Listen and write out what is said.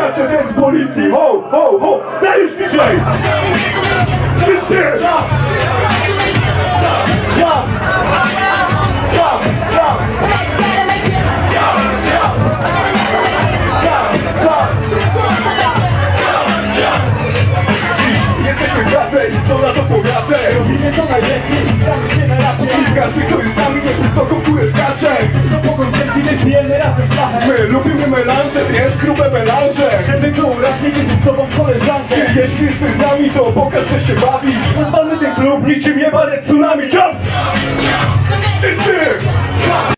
Skacze ten z policji, ho, ho, ho. Dajesz DJ! Wszyscy! Jump! Jump! Jump! Jump! Jesteśmy w pracy i co na to poradzę? Robimy to najlepiej i znamy się na rapie. Każdy, kto jest z nami, niech wysoko w górę skacze. Do pogoń kręcimy, pijemy razem flachę. My lubimy melanże, wiesz, grube melanże. Żeby było raczej mieć z tobą koleżankę. Jeśli jesteś z nami, to pokaż, że się bawisz. Rozwalmy ten klub, niczym jebane tsunami. Jump! Wszyscy! Jump!